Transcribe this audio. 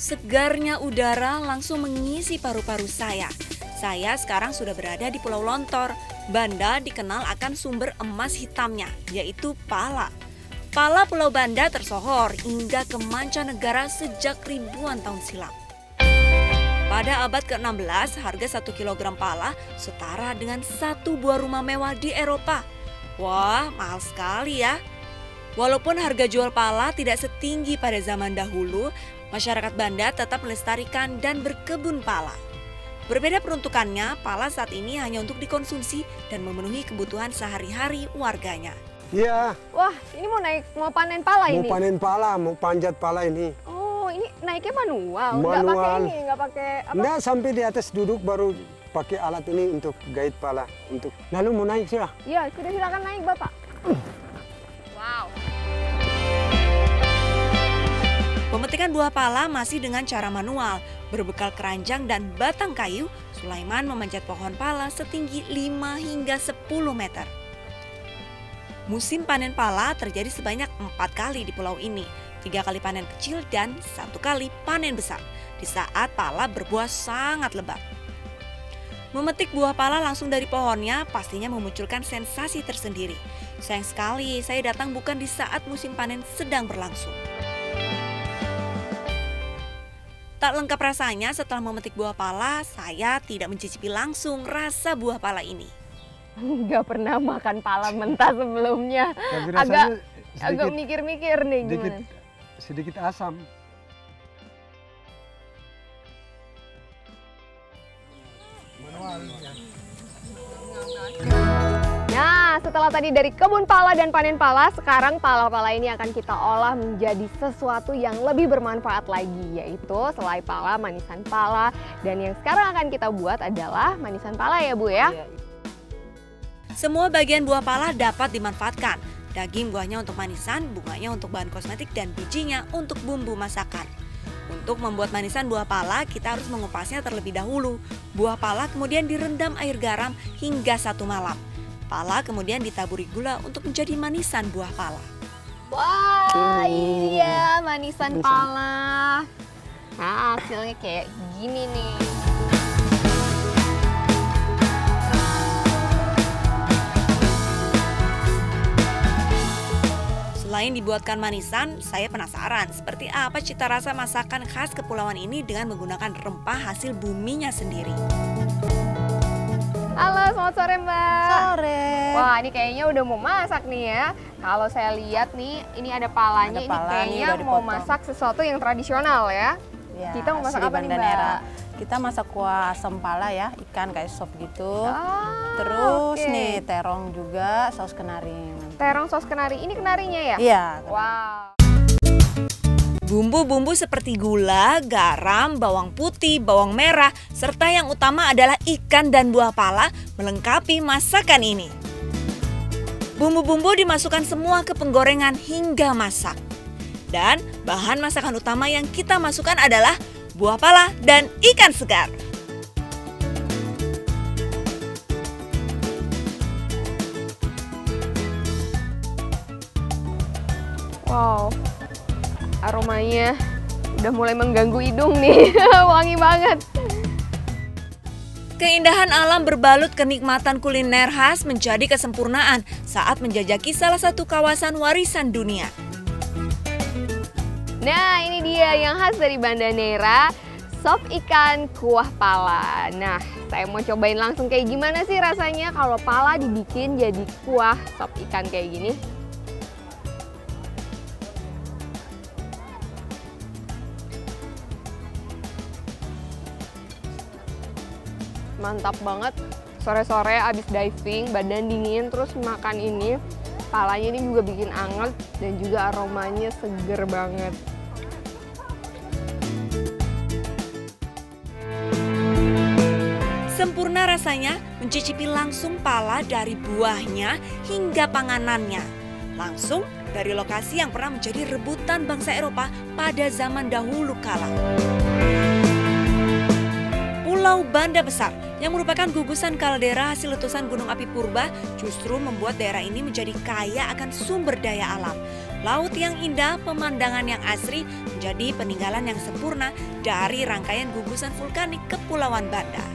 Segarnya udara langsung mengisi paru-paru saya. Saya sekarang sudah berada di Pulau Lontor. Banda dikenal akan sumber emas hitamnya, yaitu pala. Pala Pulau Banda tersohor hingga ke mancanegara sejak ribuan tahun silam. Pada abad ke-16, harga 1 kg pala setara dengan satu buah rumah mewah di Eropa. Wah, mahal sekali ya. Walaupun harga jual pala tidak setinggi pada zaman dahulu, masyarakat Banda tetap melestarikan dan berkebun pala. Berbeda peruntukannya, pala saat ini hanya untuk dikonsumsi dan memenuhi kebutuhan sehari-hari warganya. Iya. Wah, ini mau panen pala ini? Mau panen pala, mau panjat pala ini. Oh, ini naiknya manual? Manual. Nggak pakai ini, nggak pakai apa? Nggak, sampai di atas duduk baru pakai alat ini untuk gait pala. Lalu mau naik sudah? Iya, sudah silakan naik Bapak. Wow. Pemetikan buah pala masih dengan cara manual. Berbekal keranjang dan batang kayu, Sulaiman memanjat pohon pala setinggi 5 hingga 10 meter. Musim panen pala terjadi sebanyak 4 kali di pulau ini. 3 kali panen kecil dan 1 kali panen besar. Di saat pala berbuah sangat lebat. Memetik buah pala langsung dari pohonnya pastinya memunculkan sensasi tersendiri. Sayang sekali saya datang bukan di saat musim panen sedang berlangsung. Tak lengkap rasanya setelah memetik buah pala, saya tidak mencicipi langsung rasa buah pala ini. Nggak pernah makan pala mentah sebelumnya. Agak mikir-mikir nih gimana. Sedikit asam. Nah, setelah tadi dari kebun pala dan panen pala, sekarang pala-pala ini akan kita olah menjadi sesuatu yang lebih bermanfaat lagi, yaitu selai pala, manisan pala. Dan yang sekarang akan kita buat adalah manisan pala ya Bu ya? Semua bagian buah pala dapat dimanfaatkan. Daging buahnya untuk manisan, bunganya untuk bahan kosmetik, dan bijinya untuk bumbu masakan. Untuk membuat manisan buah pala, kita harus mengupasnya terlebih dahulu. Buah pala kemudian direndam air garam hingga 1 malam. Pala kemudian ditaburi gula untuk menjadi manisan buah pala. Wah, iya manisan pala. Nah, hasilnya kayak gini nih. Selain dibuatkan manisan, saya penasaran seperti apa cita rasa masakan khas kepulauan ini dengan menggunakan rempah hasil buminya sendiri. Halo, selamat sore Mbak. Sore. Wah, ini kayaknya udah mau masak nih ya. Kalau saya lihat nih, ini ada palanya. Ini kayaknya mau masak sesuatu yang tradisional ya. Ya, kita mau masak apa nih Mbak? Nera. Kita masak kuah asam pala ya, ikan kayak sop gitu. Ah, Terus oke. nih terong juga, saus kenari. Terong saus kenari, ini kenarinya ya? Iya. Wow. Bumbu-bumbu seperti gula, garam, bawang putih, bawang merah, serta yang utama adalah ikan dan buah pala melengkapi masakan ini. Bumbu-bumbu dimasukkan semua ke penggorengan hingga masak. Dan bahan masakan utama yang kita masukkan adalah buah pala dan ikan segar. Wow, aromanya udah mulai mengganggu hidung nih, wangi banget. Keindahan alam berbalut kenikmatan kuliner khas menjadi kesempurnaan saat menjajaki salah satu kawasan warisan dunia. Nah, ini dia yang khas dari Banda Neira, sop ikan kuah pala. Nah, saya mau cobain langsung kayak gimana sih rasanya kalau pala dibikin jadi kuah sop ikan kayak gini. Mantap banget, sore-sore abis diving, badan dingin, terus makan ini. Palanya ini juga bikin anget dan juga aromanya seger banget. Sempurna rasanya mencicipi langsung pala dari buahnya hingga panganannya. Langsung dari lokasi yang pernah menjadi rebutan bangsa Eropa pada zaman dahulu kala. Pulau Banda Besar yang merupakan gugusan kaldera hasil letusan gunung api purba, justru membuat daerah ini menjadi kaya akan sumber daya alam. Laut yang indah, pemandangan yang asri menjadi peninggalan yang sempurna dari rangkaian gugusan vulkanik Kepulauan Banda.